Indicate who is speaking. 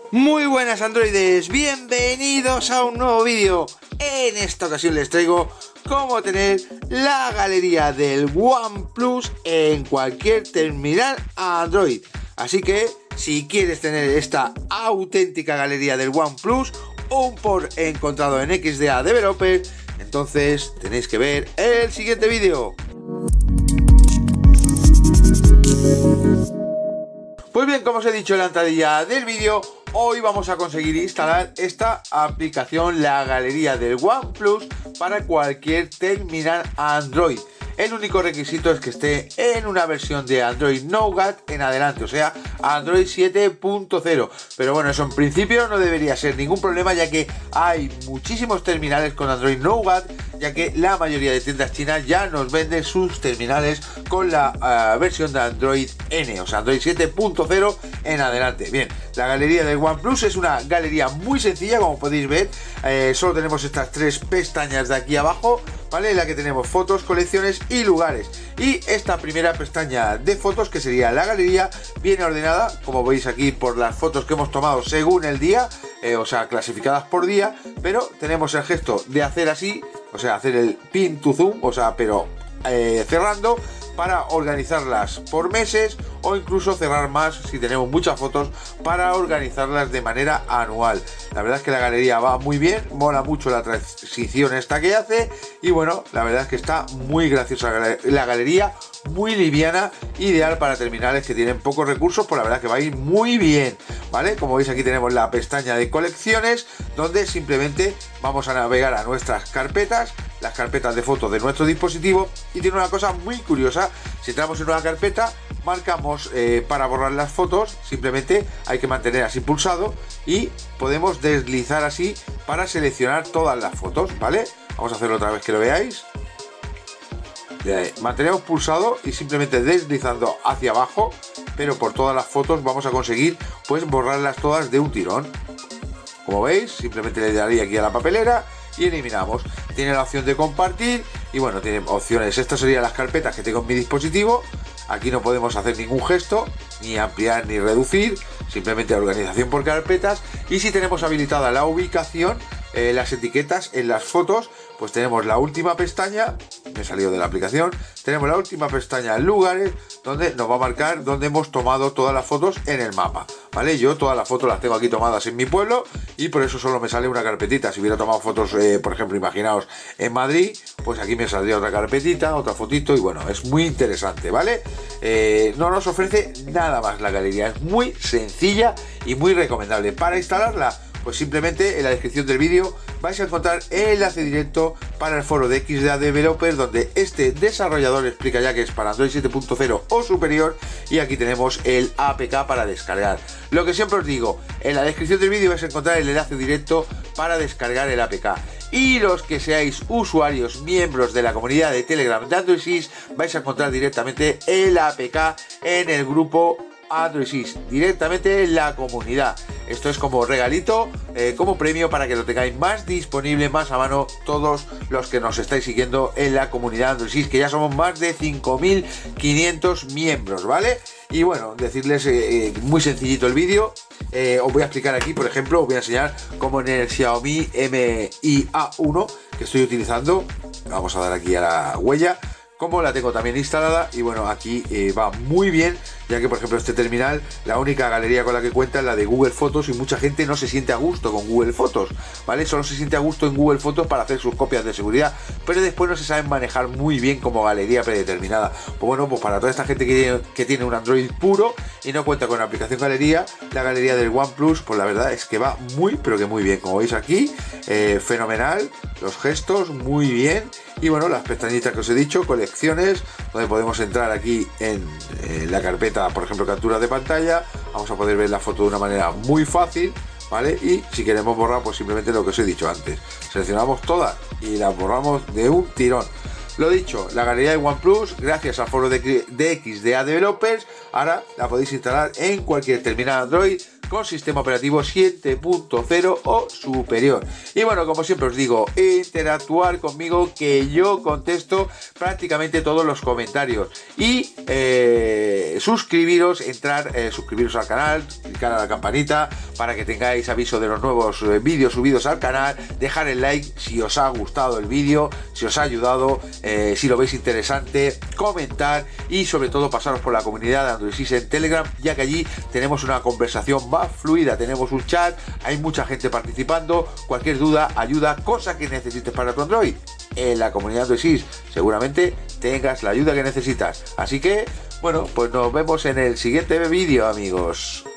Speaker 1: Muy buenas androides, bienvenidos a un nuevo vídeo. En esta ocasión les traigo cómo tener la galería del OnePlus en cualquier terminal Android. Así que si quieres tener esta auténtica galería del OnePlus, un port encontrado en XDA Developer, entonces tenéis que ver el siguiente vídeo. Pues bien, como os he dicho en la entradilla del vídeo, hoy vamos a conseguir instalar esta aplicación, la galería del OnePlus, para cualquier terminal Android. El único requisito es que esté en una versión de Android Nougat en adelante, o sea, Android 7.0. Pero bueno, eso en principio no debería ser ningún problema, ya que hay muchísimos terminales con Android Nougat, ya que la mayoría de tiendas chinas ya nos venden sus terminales con la versión de Android N, o sea, Android 7.0 en adelante. Bien, la galería del OnePlus es una galería muy sencilla, como podéis ver. Solo tenemos estas tres pestañas de aquí abajo, ¿vale? En la que tenemos fotos, colecciones y lugares. Y esta primera pestaña de fotos, que sería la galería, viene ordenada, como veis aquí, por las fotos que hemos tomado según el día, o sea, clasificadas por día. Pero tenemos el gesto de hacer así, o sea, hacer el pin to zoom, o sea, pero cerrando, para organizarlas por meses, o incluso cerrar más si tenemos muchas fotos, para organizarlas de manera anual. La verdad es que la galería va muy bien, mola mucho la transición esta que hace, y bueno, la verdad es que está muy graciosa la galería, muy liviana, ideal para terminales que tienen pocos recursos. Pues la verdad que va a ir muy bien, ¿vale? Como veis, aquí tenemos la pestaña de colecciones, donde simplemente vamos a navegar a nuestras carpetas, las carpetas de fotos de nuestro dispositivo, y tiene una cosa muy curiosa. Si entramos en una carpeta, marcamos para borrar las fotos, simplemente hay que mantener así pulsado y podemos deslizar así para seleccionar todas las fotos, ¿vale? Vamos a hacerlo otra vez que lo veáis. Mantenemos pulsado y simplemente deslizando hacia abajo, pero por todas las fotos vamos a conseguir pues borrarlas todas de un tirón. Como veis, simplemente le daría aquí a la papelera y eliminamos. Tiene la opción de compartir y bueno, tiene opciones. Estas serían las carpetas que tengo en mi dispositivo. Aquí no podemos hacer ningún gesto, ni ampliar ni reducir, simplemente organización por carpetas. Y si tenemos habilitada la ubicación, las etiquetas en las fotos, pues tenemos la última pestaña, me he salido de la aplicación, tenemos la última pestaña en lugares, donde nos va a marcar donde hemos tomado todas las fotos en el mapa, ¿vale? Yo todas las fotos las tengo aquí tomadas en mi pueblo y por eso solo me sale una carpetita. Si hubiera tomado fotos, por ejemplo, imaginaos en Madrid, pues aquí me saldría otra carpetita, otra fotito, y bueno, es muy interesante, ¿vale? No nos ofrece nada más la galería, es muy sencilla y muy recomendable. Para instalarla, pues simplemente en la descripción del vídeo vais a encontrar el enlace directo para el foro de XDA Developer, donde este desarrollador explica ya que es para Android 7.0 o superior, y aquí tenemos el APK para descargar. Lo que siempre os digo, en la descripción del vídeo vais a encontrar el enlace directo para descargar el APK. Y los que seáis usuarios, miembros de la comunidad de Telegram de Android 6, vais a encontrar directamente el APK en el grupo Android 6, directamente en la comunidad. Esto es como regalito, como premio, para que lo tengáis más disponible, más a mano, todos los que nos estáis siguiendo en la comunidad Android 6, que ya somos más de 5.500 miembros, ¿vale? Y bueno, decirles muy sencillito el vídeo. Os voy a explicar aquí, por ejemplo, os voy a enseñar cómo en el Xiaomi Mi A1 que estoy utilizando, vamos a dar aquí a la huella, como la tengo también instalada. Y bueno, aquí va muy bien, ya que por ejemplo este terminal, la única galería con la que cuenta es la de Google Fotos, y mucha gente no se siente a gusto con Google Fotos, ¿vale? Solo se siente a gusto en Google Fotos para hacer sus copias de seguridad, pero después no se saben manejar muy bien como galería predeterminada. Pues bueno, pues para toda esta gente que tiene un Android puro y no cuenta con la aplicación galería, la galería del OnePlus, pues la verdad es que va muy, pero que muy bien. Como veis aquí, fenomenal, los gestos, muy bien. Y bueno, las pestañitas que os he dicho, colecciones, donde podemos entrar aquí en la carpeta, por ejemplo, capturas de pantalla. Vamos a poder ver la foto de una manera muy fácil, ¿vale? Y si queremos borrar, pues simplemente lo que os he dicho antes, seleccionamos todas y las borramos de un tirón. Lo dicho, la galería de OnePlus, gracias al foro de XDA Developers, ahora la podéis instalar en cualquier terminal Android con sistema operativo 7.0 o superior. Y bueno, como siempre os digo, interactuar conmigo, que yo contesto prácticamente todos los comentarios. Y suscribiros, suscribiros al canal, clicar a la campanita para que tengáis aviso de los nuevos vídeos subidos al canal, dejar el like si os ha gustado el vídeo, si os ha ayudado, si lo veis interesante, comentar y sobre todo pasaros por la comunidad de Android Sys en Telegram, ya que allí tenemos una conversación más fluida, tenemos un chat, hay mucha gente participando, cualquier duda, ayuda, cosa que necesites para tu Android, en la comunidad de Android Sys seguramente tengas la ayuda que necesitas. Así que, bueno, pues nos vemos en el siguiente vídeo, amigos.